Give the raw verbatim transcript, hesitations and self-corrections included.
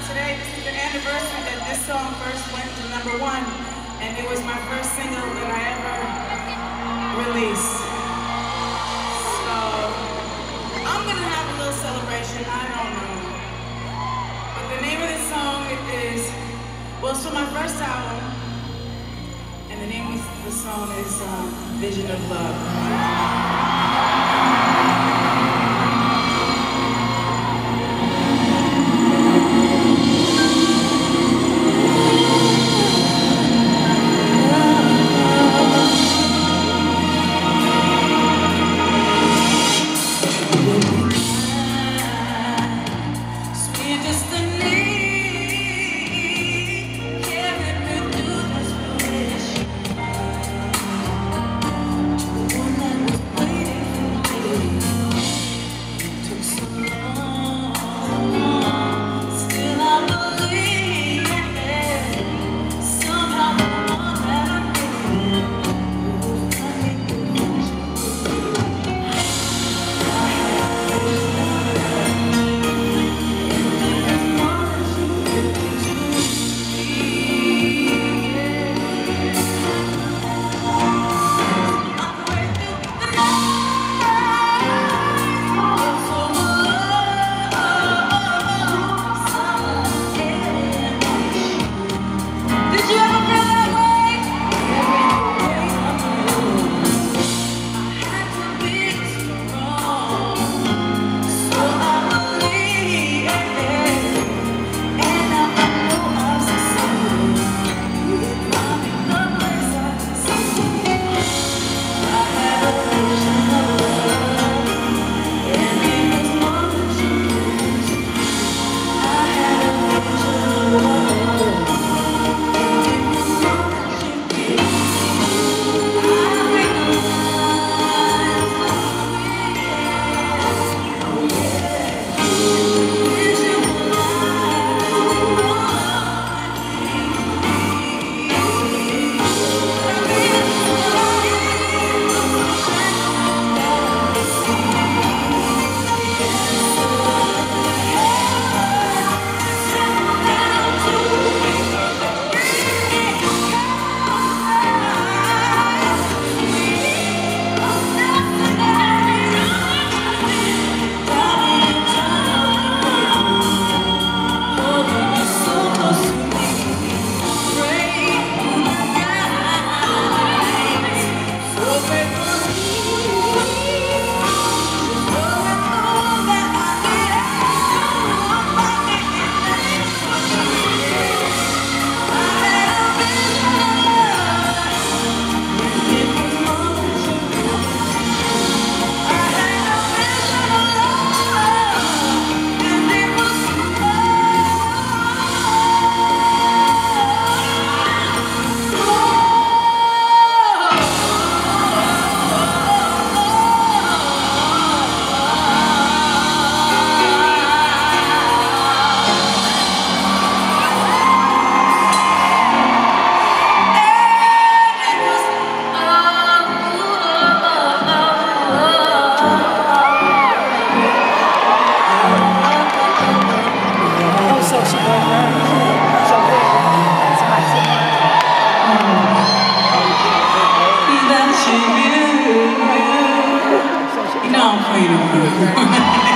Today, this is the anniversary that this song first went to number one, and it was my first single that I ever released. So, I'm gonna have a little celebration, I don't know. But the name of this song is, well, it's from my first album, and the name of the song is uh, Vision of Love. You know I'm playing it.